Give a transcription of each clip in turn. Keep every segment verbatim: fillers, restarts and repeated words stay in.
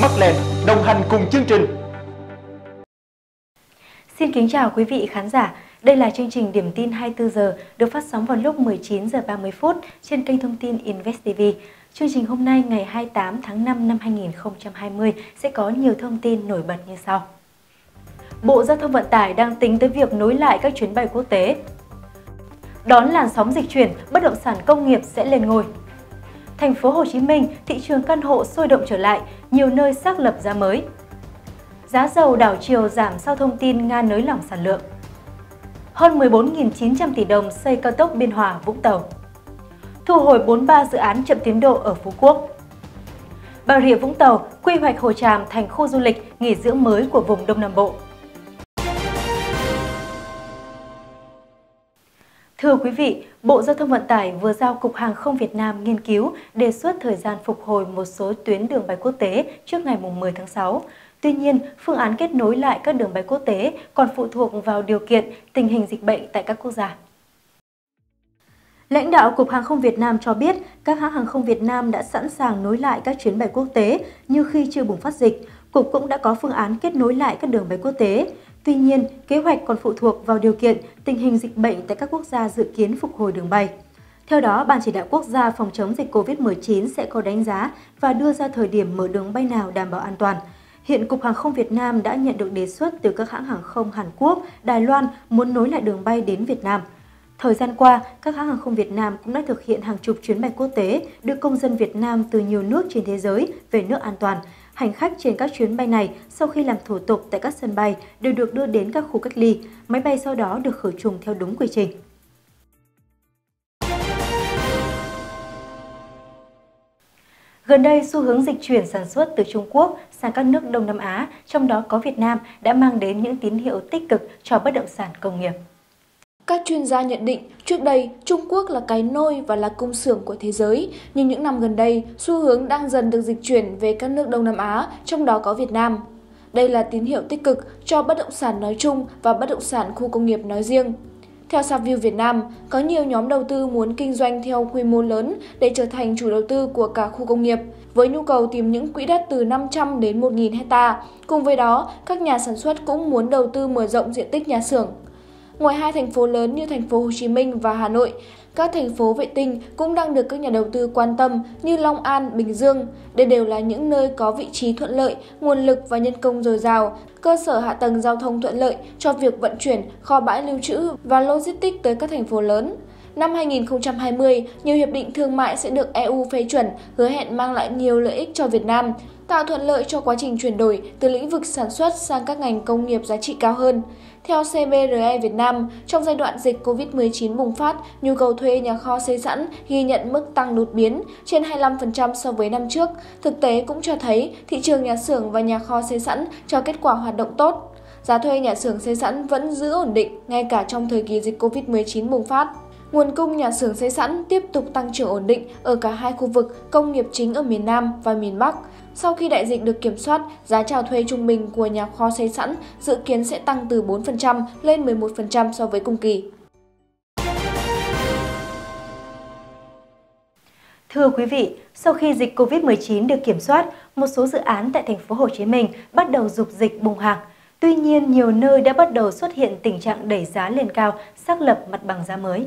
Parkland đồng hành cùng chương trình. Xin kính chào quý vị khán giả. Đây là chương trình Điểm tin hai mươi tư giờ được phát sóng vào lúc mười chín giờ ba mươi phút trên kênh thông tin Invest ti vi. Chương trình hôm nay ngày hai mươi tám tháng năm năm hai nghìn không trăm hai mươi sẽ có nhiều thông tin nổi bật như sau. Bộ Giao thông Vận tải đang tính tới việc nối lại các chuyến bay quốc tế. Đón làn sóng dịch chuyển, bất động sản công nghiệp sẽ lên ngôi. Thành phố Hồ Chí Minh, thị trường căn hộ sôi động trở lại, nhiều nơi xác lập giá mới. Giá dầu đảo chiều giảm sau thông tin Nga nới lỏng sản lượng. Hơn mười bốn nghìn chín trăm tỷ đồng xây cao tốc Biên Hòa - Vũng Tàu. Thu hồi bốn mươi ba dự án chậm tiến độ ở Phú Quốc. Bà Rịa Vũng Tàu quy hoạch Hồ Tràm thành khu du lịch nghỉ dưỡng mới của vùng Đông Nam Bộ. Thưa quý vị, Bộ Giao thông Vận tải vừa giao Cục Hàng không Việt Nam nghiên cứu đề xuất thời gian phục hồi một số tuyến đường bay quốc tế trước ngày mười tháng sáu. Tuy nhiên, phương án kết nối lại các đường bay quốc tế còn phụ thuộc vào điều kiện tình hình dịch bệnh tại các quốc gia. Lãnh đạo Cục Hàng không Việt Nam cho biết các hãng hàng không Việt Nam đã sẵn sàng nối lại các chuyến bay quốc tế như khi chưa bùng phát dịch. Cục cũng đã có phương án kết nối lại các đường bay quốc tế. Tuy nhiên, kế hoạch còn phụ thuộc vào điều kiện tình hình dịch bệnh tại các quốc gia dự kiến phục hồi đường bay. Theo đó, Ban Chỉ đạo Quốc gia phòng chống dịch Covid mười chín sẽ có đánh giá và đưa ra thời điểm mở đường bay nào đảm bảo an toàn. Hiện Cục Hàng không Việt Nam đã nhận được đề xuất từ các hãng hàng không Hàn Quốc, Đài Loan muốn nối lại đường bay đến Việt Nam. Thời gian qua, các hãng hàng không Việt Nam cũng đã thực hiện hàng chục chuyến bay quốc tế đưa công dân Việt Nam từ nhiều nước trên thế giới về nước an toàn. Hành khách trên các chuyến bay này sau khi làm thủ tục tại các sân bay đều được đưa đến các khu cách ly, máy bay sau đó được khử trùng theo đúng quy trình. Gần đây, xu hướng dịch chuyển sản xuất từ Trung Quốc sang các nước Đông Nam Á, trong đó có Việt Nam, đã mang đến những tín hiệu tích cực cho bất động sản công nghiệp. Các chuyên gia nhận định, trước đây, Trung Quốc là cái nôi và là công xưởng của thế giới, nhưng những năm gần đây, xu hướng đang dần được dịch chuyển về các nước Đông Nam Á, trong đó có Việt Nam. Đây là tín hiệu tích cực cho bất động sản nói chung và bất động sản khu công nghiệp nói riêng. Theo Saview Việt Nam, có nhiều nhóm đầu tư muốn kinh doanh theo quy mô lớn để trở thành chủ đầu tư của cả khu công nghiệp, với nhu cầu tìm những quỹ đất từ năm trăm đến một nghìn hectare. Cùng với đó, các nhà sản xuất cũng muốn đầu tư mở rộng diện tích nhà xưởng. Ngoài hai thành phố lớn như thành phố Hồ Chí Minh và Hà Nội, các thành phố vệ tinh cũng đang được các nhà đầu tư quan tâm như Long An, Bình Dương. Đây đều là những nơi có vị trí thuận lợi, nguồn lực và nhân công dồi dào, cơ sở hạ tầng giao thông thuận lợi cho việc vận chuyển, kho bãi lưu trữ và logistics tới các thành phố lớn. Năm hai nghìn không trăm hai mươi, nhiều hiệp định thương mại sẽ được e u phê chuẩn, hứa hẹn mang lại nhiều lợi ích cho Việt Nam, tạo thuận lợi cho quá trình chuyển đổi từ lĩnh vực sản xuất sang các ngành công nghiệp giá trị cao hơn. Theo xê bê rờ e Việt Nam, trong giai đoạn dịch Covid mười chín bùng phát, nhu cầu thuê nhà kho xây sẵn ghi nhận mức tăng đột biến trên hai mươi lăm phần trăm so với năm trước. Thực tế cũng cho thấy thị trường nhà xưởng và nhà kho xây sẵn cho kết quả hoạt động tốt. Giá thuê nhà xưởng xây sẵn vẫn giữ ổn định ngay cả trong thời kỳ dịch Covid mười chín bùng phát. Nguồn cung nhà xưởng xây sẵn tiếp tục tăng trưởng ổn định ở cả hai khu vực công nghiệp chính ở miền Nam và miền Bắc. Sau khi đại dịch được kiểm soát, giá chào thuê trung bình của nhà kho xây sẵn dự kiến sẽ tăng từ bốn phần trăm lên mười một phần trăm so với cùng kỳ. Thưa quý vị, sau khi dịch Covid mười chín được kiểm soát, một số dự án tại thành phố Hồ Chí Minh bắt đầu dục dịch bùng hàng. Tuy nhiên, nhiều nơi đã bắt đầu xuất hiện tình trạng đẩy giá lên cao, xác lập mặt bằng giá mới.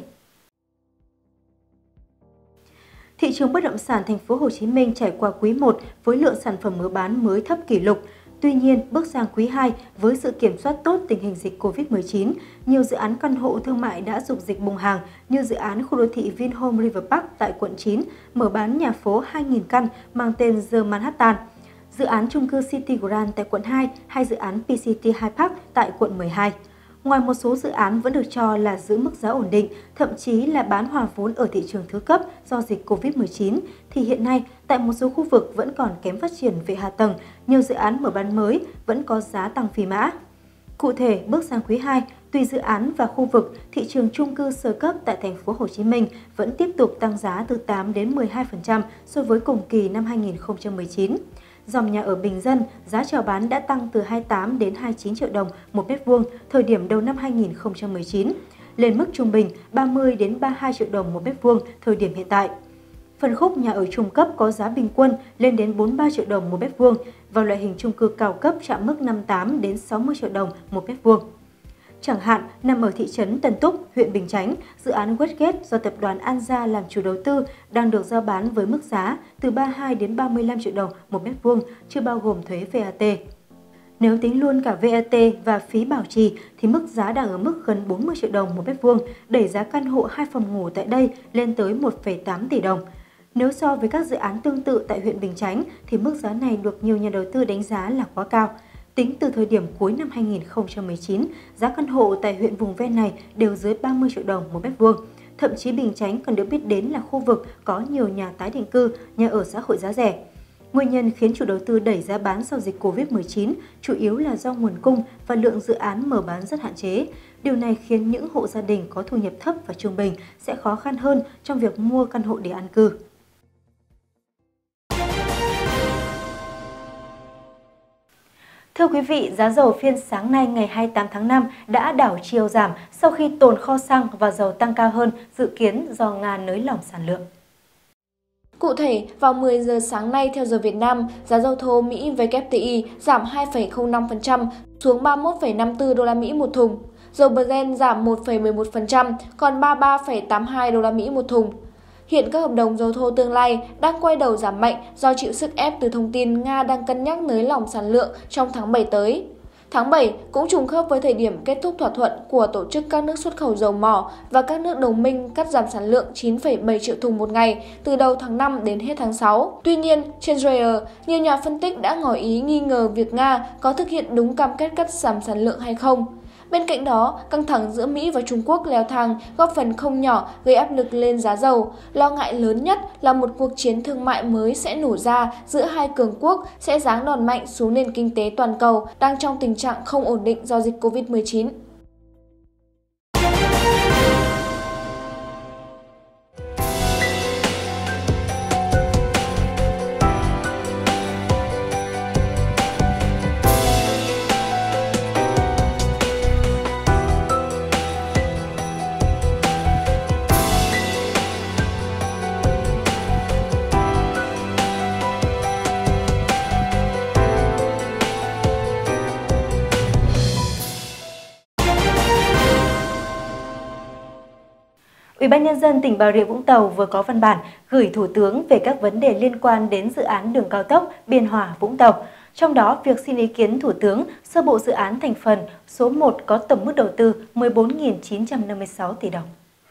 Thị trường bất động sản thành phố Hồ Chí Minh trải qua quý một với lượng sản phẩm mở bán mới thấp kỷ lục. Tuy nhiên, bước sang quý hai với sự kiểm soát tốt tình hình dịch Covid mười chín, nhiều dự án căn hộ thương mại đã dục dịch bùng hàng như dự án khu đô thị Vinhome River Park tại quận chín, mở bán nhà phố hai nghìn căn mang tên The Manhattan, dự án chung cư City Grand tại quận hai hay dự án pê xê tê Hyde Park tại quận mười hai. Ngoài một số dự án vẫn được cho là giữ mức giá ổn định, thậm chí là bán hòa vốn ở thị trường thứ cấp do dịch Covid mười chín, thì hiện nay tại một số khu vực vẫn còn kém phát triển về hạ tầng, nhiều dự án mở bán mới vẫn có giá tăng phi mã. Cụ thể, bước sang quý hai, tùy dự án và khu vực, thị trường chung cư sơ cấp tại thành phố Hồ Chí Minh vẫn tiếp tục tăng giá từ tám đến mười hai phần trăm so với cùng kỳ năm hai nghìn không trăm mười chín. Dòng nhà ở bình dân, giá chào bán đã tăng từ hai mươi tám đến hai mươi chín triệu đồng một mét vuông thời điểm đầu năm hai nghìn không trăm mười chín, lên mức trung bình ba mươi đến ba mươi hai triệu đồng một mét vuông thời điểm hiện tại. Phân khúc nhà ở trung cấp có giá bình quân lên đến bốn mươi ba triệu đồng một mét vuông và loại hình chung cư cao cấp chạm mức năm mươi tám đến sáu mươi triệu đồng một mét vuông. Chẳng hạn, nằm ở thị trấn Tân Túc, huyện Bình Chánh, dự án Westgate do tập đoàn An Gia làm chủ đầu tư đang được rao bán với mức giá từ ba mươi hai đến ba mươi lăm triệu đồng một mét vuông, chưa bao gồm thuế vê a tê. Nếu tính luôn cả vê a tê và phí bảo trì thì mức giá đang ở mức gần bốn mươi triệu đồng một mét vuông, đẩy giá căn hộ hai phòng ngủ tại đây lên tới một phẩy tám tỷ đồng. Nếu so với các dự án tương tự tại huyện Bình Chánh thì mức giá này được nhiều nhà đầu tư đánh giá là quá cao. Tính từ thời điểm cuối năm hai nghìn không trăm mười chín, giá căn hộ tại huyện vùng ven này đều dưới ba mươi triệu đồng một mét vuông. Thậm chí Bình Chánh còn được biết đến là khu vực có nhiều nhà tái định cư, nhà ở xã hội giá rẻ. Nguyên nhân khiến chủ đầu tư đẩy giá bán sau dịch Covid mười chín chủ yếu là do nguồn cung và lượng dự án mở bán rất hạn chế. Điều này khiến những hộ gia đình có thu nhập thấp và trung bình sẽ khó khăn hơn trong việc mua căn hộ để an cư. Thưa quý vị, giá dầu phiên sáng nay ngày hai mươi tám tháng năm đã đảo chiều giảm sau khi tồn kho xăng và dầu tăng cao hơn dự kiến do Nga nới lỏng sản lượng. Cụ thể, vào mười giờ sáng nay theo giờ Việt Nam, giá dầu thô Mỹ W T I giảm hai phẩy không năm phần trăm xuống ba mươi mốt phẩy năm mươi tư đô la Mỹ một thùng. Dầu Brent giảm một phẩy mười một phần trăm còn ba mươi ba phẩy tám mươi hai đô la Mỹ một thùng. Hiện các hợp đồng dầu thô tương lai đang quay đầu giảm mạnh do chịu sức ép từ thông tin Nga đang cân nhắc nới lỏng sản lượng trong tháng bảy tới. Tháng bảy cũng trùng khớp với thời điểm kết thúc thỏa thuận của Tổ chức các nước xuất khẩu dầu mỏ và các nước đồng minh cắt giảm sản lượng chín phẩy bảy triệu thùng một ngày từ đầu tháng năm đến hết tháng sáu. Tuy nhiên, trên Reuters, nhiều nhà phân tích đã ngỏ ý nghi ngờ việc Nga có thực hiện đúng cam kết cắt giảm sản lượng hay không. Bên cạnh đó, căng thẳng giữa Mỹ và Trung Quốc leo thang góp phần không nhỏ gây áp lực lên giá dầu. Lo ngại lớn nhất là một cuộc chiến thương mại mới sẽ nổ ra giữa hai cường quốc sẽ giáng đòn mạnh xuống nền kinh tế toàn cầu đang trong tình trạng không ổn định do dịch Covid mười chín. Ủy ban Nhân dân tỉnh Bà Rịa Vũng Tàu vừa có văn bản gửi Thủ tướng về các vấn đề liên quan đến dự án đường cao tốc Biên Hòa - Vũng Tàu. Trong đó, việc xin ý kiến Thủ tướng sơ bộ dự án thành phần số một có tổng mức đầu tư mười bốn nghìn chín trăm năm mươi sáu tỷ đồng.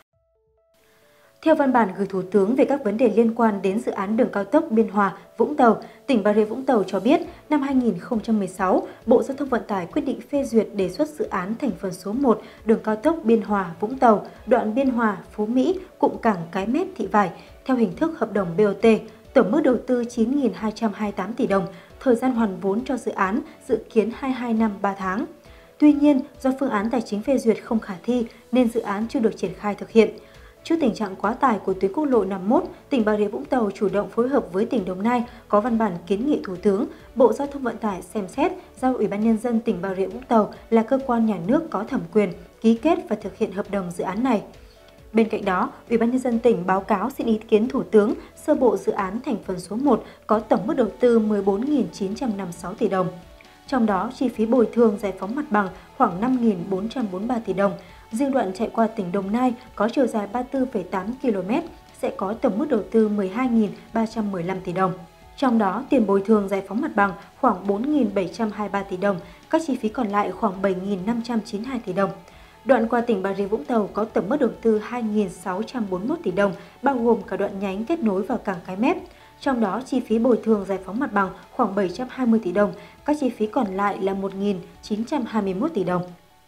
Theo văn bản gửi Thủ tướng về các vấn đề liên quan đến dự án đường cao tốc Biên Hòa - Vũng Tàu, tỉnh Bà Rịa Vũng Tàu cho biết, năm hai nghìn không trăm mười sáu, Bộ Giao thông Vận tải quyết định phê duyệt đề xuất dự án thành phần số một đường cao tốc Biên Hòa - Vũng Tàu, đoạn Biên Hòa - Phú Mỹ, cụm cảng Cái Mép - Thị Vải, theo hình thức hợp đồng B O T, tổng mức đầu tư chín nghìn hai trăm hai mươi tám tỷ đồng, thời gian hoàn vốn cho dự án dự kiến hai mươi hai năm ba tháng. Tuy nhiên, do phương án tài chính phê duyệt không khả thi nên dự án chưa được triển khai thực hiện. Trước tình trạng quá tải của tuyến quốc lộ năm mươi mốt, tỉnh Bà Rịa Vũng Tàu chủ động phối hợp với tỉnh Đồng Nai có văn bản kiến nghị Thủ tướng, Bộ Giao thông Vận tải xem xét giao Ủy ban Nhân dân tỉnh Bà Rịa Vũng Tàu là cơ quan nhà nước có thẩm quyền ký kết và thực hiện hợp đồng dự án này. Bên cạnh đó, Ủy ban Nhân dân tỉnh báo cáo xin ý kiến Thủ tướng sơ bộ dự án thành phần số một có tổng mức đầu tư mười bốn nghìn chín trăm năm mươi sáu tỷ đồng. Trong đó, chi phí bồi thường giải phóng mặt bằng khoảng năm nghìn bốn trăm bốn mươi ba tỷ đồng. Riêng đoạn chạy qua tỉnh Đồng Nai có chiều dài ba mươi tư phẩy tám ki lô mét sẽ có tổng mức đầu tư mười hai nghìn ba trăm mười lăm tỷ đồng. Trong đó, tiền bồi thường giải phóng mặt bằng khoảng bốn nghìn bảy trăm hai mươi ba tỷ đồng, các chi phí còn lại khoảng bảy nghìn năm trăm chín mươi hai tỷ đồng. Đoạn qua tỉnh Bà Rịa Vũng Tàu có tổng mức đầu tư hai nghìn sáu trăm bốn mươi mốt tỷ đồng, bao gồm cả đoạn nhánh kết nối vào cảng Cái Mép. Trong đó, chi phí bồi thường giải phóng mặt bằng khoảng bảy trăm hai mươi tỷ đồng, các chi phí còn lại là một nghìn chín trăm hai mươi mốt tỷ đồng.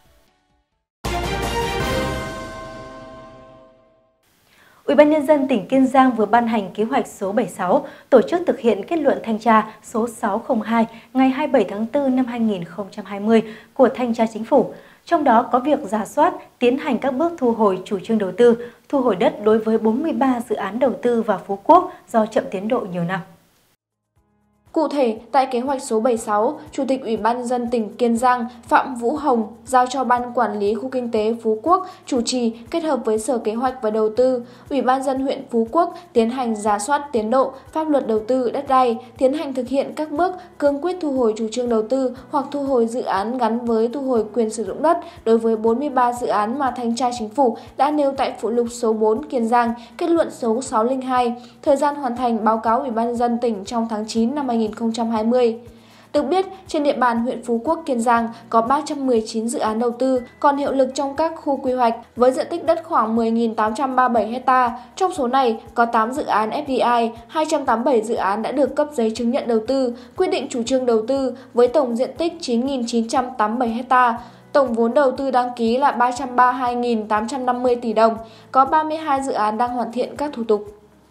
Ủy ban Nhân dân tỉnh Kiên Giang vừa ban hành kế hoạch số bảy mươi sáu tổ chức thực hiện kết luận thanh tra số sáu không hai ngày hai mươi bảy tháng tư năm hai nghìn không trăm hai mươi của Thanh tra Chính phủ. Trong đó có việc rà soát, tiến hành các bước thu hồi chủ trương đầu tư, thu hồi đất đối với bốn mươi ba dự án đầu tư vào Phú Quốc do chậm tiến độ nhiều năm. Cụ thể, tại kế hoạch số bảy mươi sáu, Chủ tịch Ủy ban nhân dân tỉnh Kiên Giang Phạm Vũ Hồng giao cho Ban Quản lý Khu Kinh tế Phú Quốc chủ trì kết hợp với Sở Kế hoạch và Đầu tư, Ủy ban nhân dân huyện Phú Quốc tiến hành rà soát tiến độ pháp luật đầu tư đất đai, tiến hành thực hiện các bước cương quyết thu hồi chủ trương đầu tư hoặc thu hồi dự án gắn với thu hồi quyền sử dụng đất đối với bốn mươi ba dự án mà Thanh tra Chính phủ đã nêu tại phụ lục số bốn Kiên Giang, kết luận số sáu không hai, thời gian hoàn thành báo cáo Ủy ban nhân dân tỉnh trong tháng chín năm hai nghìn không trăm hai mươi. Được biết, trên địa bàn huyện Phú Quốc, Kiên Giang có ba trăm mười chín dự án đầu tư còn hiệu lực trong các khu quy hoạch với diện tích đất khoảng mười nghìn tám trăm ba mươi bảy ha. Trong số này có tám dự án ép đê i, hai trăm tám mươi bảy dự án đã được cấp giấy chứng nhận đầu tư, quyết định chủ trương đầu tư với tổng diện tích chín nghìn chín trăm tám mươi bảy ha. Tổng vốn đầu tư đăng ký là ba trăm ba mươi hai nghìn tám trăm năm mươi tỷ đồng, có ba mươi hai dự án đang hoàn thiện các thủ tục.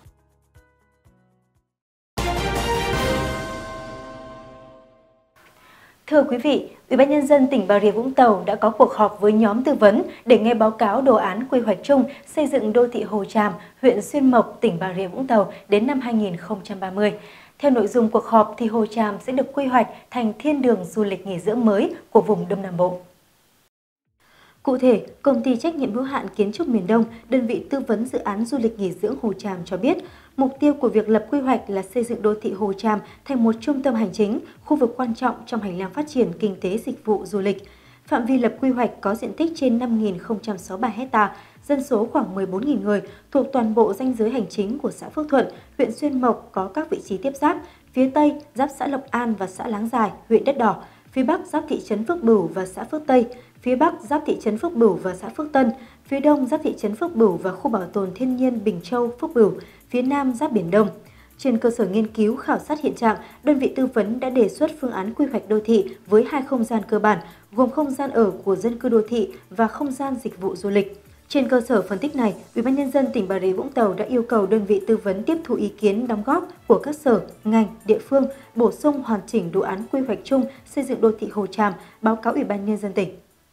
Thưa quý vị, Ủy ban nhân dân tỉnh Bà Rịa Vũng Tàu đã có cuộc họp với nhóm tư vấn để nghe báo cáo đồ án quy hoạch chung xây dựng đô thị Hồ Tràm, huyện Xuyên Mộc, tỉnh Bà Rịa Vũng Tàu đến năm hai nghìn không trăm ba mươi. Theo nội dung cuộc họp thì Hồ Tràm sẽ được quy hoạch thành thiên đường du lịch nghỉ dưỡng mới của vùng Đông Nam Bộ. Cụ thể, Công ty trách nhiệm hữu hạn Kiến trúc miền Đông, đơn vị tư vấn dự án du lịch nghỉ dưỡng Hồ Tràm cho biết, mục tiêu của việc lập quy hoạch là xây dựng đô thị Hồ Tràm thành một trung tâm hành chính, khu vực quan trọng trong hành lang phát triển kinh tế dịch vụ du lịch. Phạm vi lập quy hoạch có diện tích trên năm nghìn không trăm sáu mươi ba ha, dân số khoảng mười bốn nghìn người, thuộc toàn bộ ranh giới hành chính của xã Phước Thuận, huyện Xuyên Mộc có các vị trí tiếp giáp, phía Tây giáp xã Lộc An và xã Láng Giải, huyện Đất Đỏ, phía Bắc giáp thị trấn Phước Bửu và xã Phước Tây, phía Bắc giáp thị trấn Phước Bửu và xã Phước Tân, phía Đông giáp thị trấn Phước Bửu và khu bảo tồn thiên nhiên Bình Châu, Phước Bửu, phía Nam giáp Biển Đông. Trên cơ sở nghiên cứu khảo sát hiện trạng, đơn vị tư vấn đã đề xuất phương án quy hoạch đô thị với hai không gian cơ bản, gồm không gian ở của dân cư đô thị và không gian dịch vụ du lịch. Trên cơ sở phân tích này, Ủy ban nhân dân tỉnh Bà Rịa Vũng Tàu đã yêu cầu đơn vị tư vấn tiếp thu ý kiến đóng góp của các sở, ngành, địa phương, bổ sung hoàn chỉnh đồ án quy hoạch chung xây dựng đô thị Hồ Tràm, báo cáo Ủy ban nhân dân tỉnh.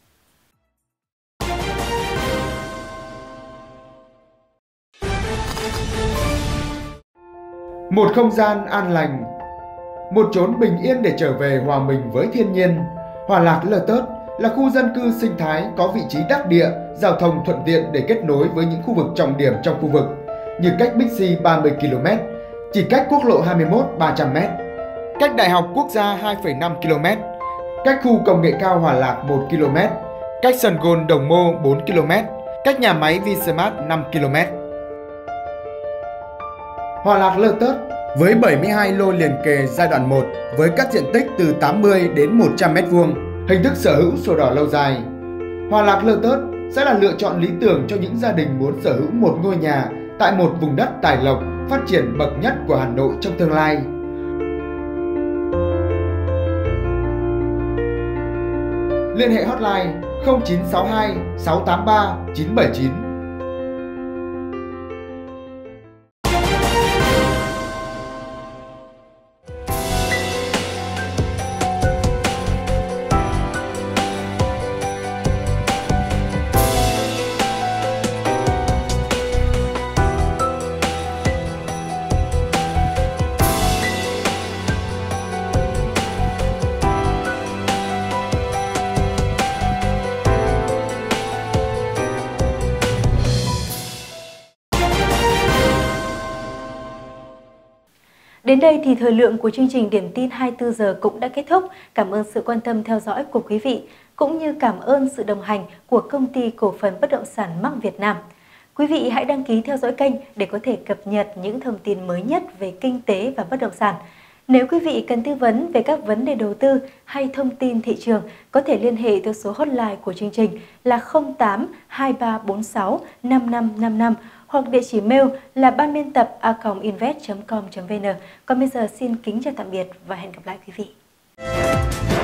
Một không gian an lành, một chốn bình yên để trở về hòa mình với thiên nhiên. Hòa Lạc Lơ Tớt là khu dân cư sinh thái có vị trí đắc địa, giao thông thuận tiện để kết nối với những khu vực trọng điểm trong khu vực, như cách Bixi ba mươi ki lô mét, chỉ cách quốc lộ hai mươi mốt ba trăm mét, cách Đại học Quốc gia hai phẩy năm ki lô mét, cách khu công nghệ cao Hòa Lạc một ki lô mét, cách sân golf Đồng Mô bốn ki lô mét, cách nhà máy Vinsmart năm ki lô mét. Hòa Lạc Lơ Tớt với bảy mươi hai lô liền kề giai đoạn một với các diện tích từ tám mươi đến một trăm mét vuông, hình thức sở hữu sổ đỏ lâu dài. Hòa Lạc Lơ Tớt sẽ là lựa chọn lý tưởng cho những gia đình muốn sở hữu một ngôi nhà tại một vùng đất tài lộc, phát triển bậc nhất của Hà Nội trong tương lai. Liên hệ hotline không chín sáu hai sáu tám ba chín bảy chín. Đến đây thì thời lượng của chương trình Điểm tin hai mươi tư giờ cũng đã kết thúc. Cảm ơn sự quan tâm theo dõi của quý vị, cũng như cảm ơn sự đồng hành của Công ty Cổ phần Bất động sản Mắc Việt Nam. Quý vị hãy đăng ký theo dõi kênh để có thể cập nhật những thông tin mới nhất về kinh tế và bất động sản. Nếu quý vị cần tư vấn về các vấn đề đầu tư hay thông tin thị trường, có thể liên hệ theo số hotline của chương trình là không tám hai ba bốn sáu năm năm năm năm hoặc địa chỉ mail là ban biên tập a còng invest chấm com chấm vn. Còn bây giờ xin kính chào tạm biệt và hẹn gặp lại quý vị.